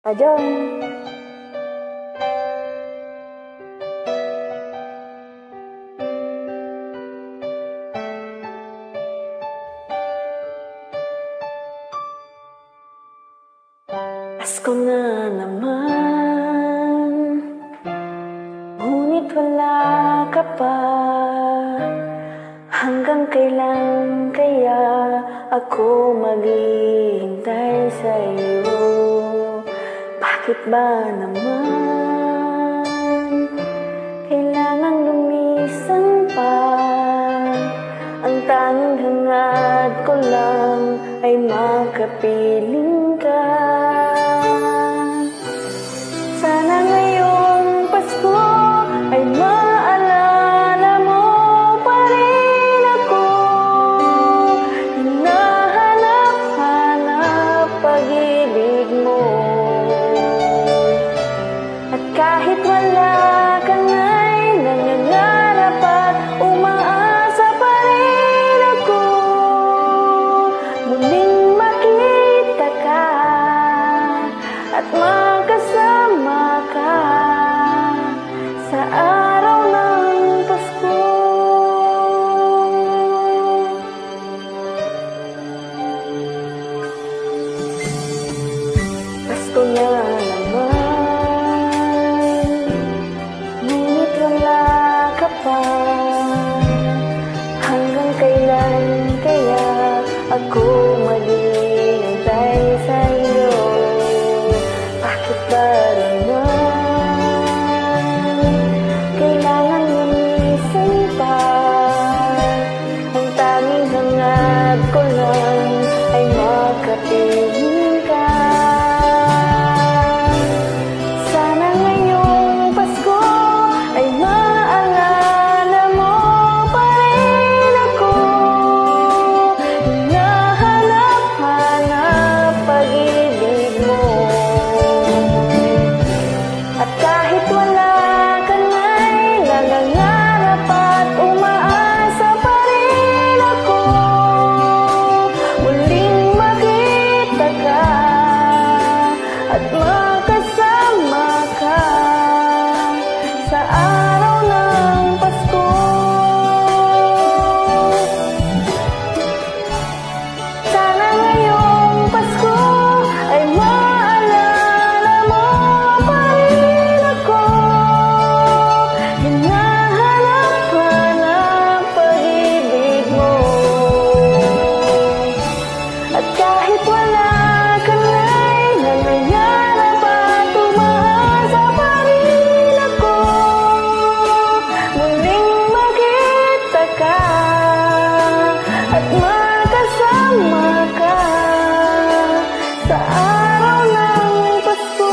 Ajon. Pasko na naman, ngunit wala ka pa. Hanggang kailan kaya ako maghihintay sa iyo? Bakit ba naman kailangang lumisan pa? Ang tanging hangad ko lang ay makapiling ka. Sana ngayong Pasko ay maalala mo pa rin ako. Hinahanap-hanap pag-ibig mo. At kahit wala ka nga'y nangangarap at umaasa pa rin ako. Muling makita ka at makasama ka sa araw ng Pasko. Pasko na naman, ngunit wala ka pa. Hanggang kailan kaya ako maghihintay sa iyo? Bakit ba naman kailangan lumisan pa? Ang tanging hangad ko lang ay makapiling ka. Sana ngayong Pasko ay maalala mo pa rin ako. Hinahanap-hanap pag-ibig mo. At kahit wala ka nga'y nangangarap at umaasa pa rin ako. Muling makita ka at makasama ka sa araw ng Pasko. Sana ngayong Pasko ay maalala mo pa rin ako. Hinahanap-hanap pag-ibig mo. At kahit wala ka nga'y nangangarap at umaasa pa rin ako. Muling makita ka at makasama ka sa araw ng Pasko.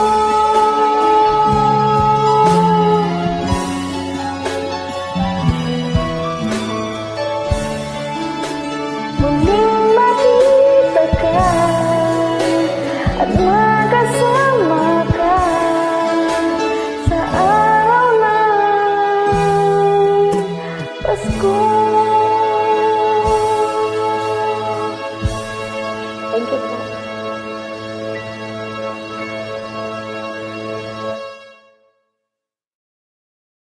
Muling makita ka at makasama ka sa araw ng Pasko.